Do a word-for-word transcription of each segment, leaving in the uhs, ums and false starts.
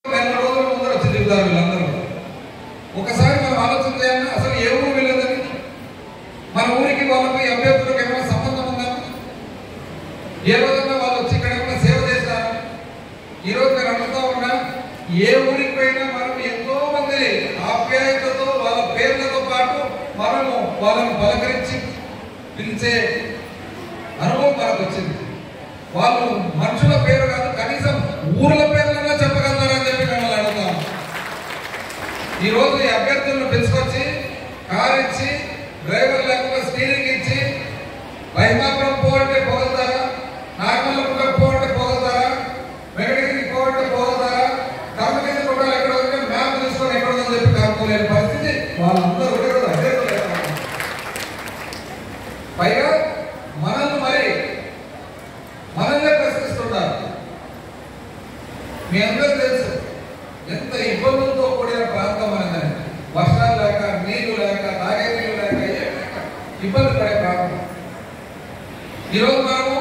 నెల రోజుల ముందర వచ్చి చెబుతారు వీళ్ళందరూ. ఒకసారి మనం ఆలోచన చేయాలి, అసలు ఏ ఊరు వెళ్ళదని, మన ఊరికి వాళ్ళకి అభ్యర్థులకు ఏమైనా సంబంధం ఉందా? ఏ రోజున వాళ్ళు వచ్చి ఇక్కడ ఏమైనా సేవ చేశారు? ఈరోజు నేను అడుగుతా ఉన్నా, ఏ ఊరికి పోయినా మనం ఎంతో మంది ఆప్యాయతతో వాళ్ళ పేర్లతో పాటు మనము వాళ్ళని పలకరించి పిలిచే అనుభవం మనకు వచ్చింది. వాళ్ళు మనుషుల పేరు కాదు, కనీసం ఊర్ల పేర్లన్నా చెప్పగలరని చెప్పి మేము అడుగుతాం. ఈరోజు ఈ అభ్యర్థులను పిలుచుకొచ్చి కారు ఇచ్చి, డ్రైవర్ లేకుండా స్టీరింగ్ ఇచ్చి, వైమాపురం పోవంటే పోగలుగుతారా, నాగమల్లం పోవంటే పోగలుగుతారా, వెంకటగిరికి పోవంటే పోగలుగుతారా, కర్మగిరి కొట్టాలి ఎక్కడ ఉంటే మ్యాప్ తీసుకొని ఎక్కడ ఉందని చెప్పి కనుక్కోలేని పరిస్థితి వాళ్ళందరూ ఒకటే రోజు అభ్యర్థులు. పైగా మనల్ని మరి మనల్నే ప్రశ్నిస్తుంటారు. మీ అందరూ తెలుసు ఎంత ఇబ్బందులతో కూడిన ప్రాంతం అనేది. వర్షాలు లేక, నీళ్లు లేక, తాగే నీళ్లు లేక, ఏం లేక ఇబ్బంది పడే ప్రాంతం. ఈరోజు మనము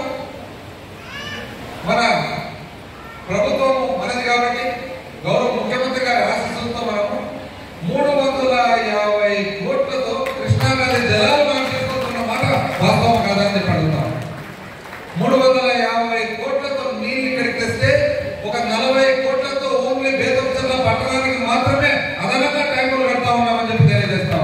మన ప్రభుత్వం మనది కాబట్టి గౌరవ ముఖ్యమంత్రి గారి ఆశీస్సులతో మనము మూడు వందల యాభై కోట్లతో కృష్ణానది జలాలు మనం తీసుకుంటున్న మాట వాస్తవం కాదని చెప్పి అడుగుతాం. మూడు వందల యాభై కోట్లతో నీళ్ళు ఇక్కడికి తెస్తే ఒక నలభై కోట్లతో ఓన్లీ బేతంచెర్ల పట్టణానికి మాత్రమే అదనంగా ట్యాంకులు కడతా ఉన్నామని చెప్పి తెలియజేస్తాం.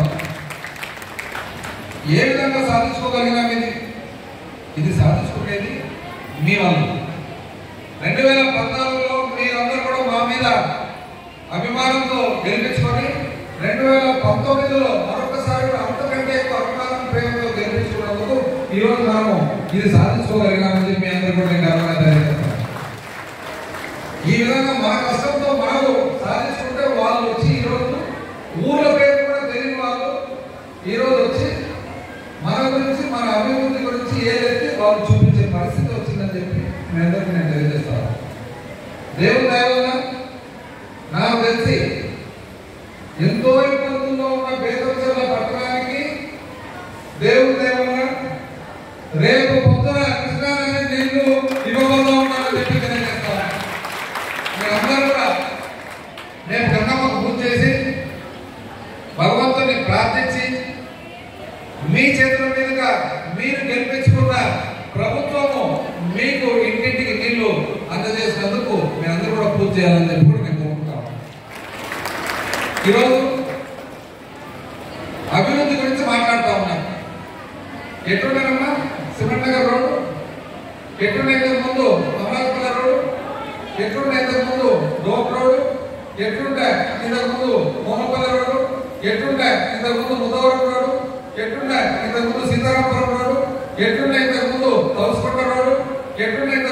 ఏ విధంగా సాధించుకోగలిగినాం? ఇది ఇది సాధించుకునేది మీ వాళ్ళు. రెండు వేల పద్నాలుగులో మీరందరూ కూడా మా మీద అభిమానంతో గెలిపించుకొని రెండు వేల పంతొమ్మిదిలో మరొకసారి అంతకంటే ఎక్కువ అభిమానం ప్రేమతో గెలిపించుకున్నందుకు ఈరోజు మనము ఇది సాధించుకోగలిగామని చెప్పి మీ అందరూ కూడా నేను గర్వంగా తెలియజేస్తాను. ఈ విధంగా మన కష్టంతో మనము సాధించుకుంటే వాళ్ళు వచ్చి ఈరోజు ఊర్ల పేరు కూడా తెలియని వాళ్ళు ఈరోజు వచ్చి మన గురించి, మన అభివృద్ధి గురించి ఏదైతే వాళ్ళు చూపించే పరిస్థితి వచ్చిందని చెప్పి మీ అందరికీ నేను తెలియజేస్తాను. దేవుని దయ వల్ల నాకు తెలిసి ఎంతో ఇబ్బందుల్లో ఉన్న బేతంచెర్ల పట్టణానికి దేవుని దయ వల్ల రేపు పొద్దున కృష్ణానది నీళ్లు ఇవ్వబోతా ఉన్నానని చెప్పి తెలియజేస్తాను. మీరందరూ కూడా రేపు గంగమ్మకు పూజ చేసి భగవంతుని ప్రార్థించి మీ చేతుల మీదుగా మీరు గెలిపించుకున్న ప్రభుత్వము మీకు ఇంటింటికి నీళ్లు అందజేసినందుకు మీ అందరూ కూడా పూజ చేయాలని చెప్పి కూడా నేను కోరుకుంటాను. ఈరోజు అభివృద్ధి గురించి మాట్లాడుతూ ఉన్నాను. ఎట్లుండేనమ్మా సిమెంట్ నగర్ రోడ్డు, ఎట్లుండే ముందు అమరావతి రోడ్డు, ఎట్లుండే ఇంతకు ముందు డోప్ రోడ్డు, ఎట్లుండే ఇంతకు ముందు మోహన్పల్లి రోడ్డు, ఎట్లుండే ఇంతకు ముందు ముద్దవరం రోడ్డు, ఎట్లుండే ఇంతకు ముందు సీతారాంపురం రోడ్డు, ఎట్లుండే ఇంతకు ముందు తౌసుకొండ రోడ్డు, ఎట్లుండే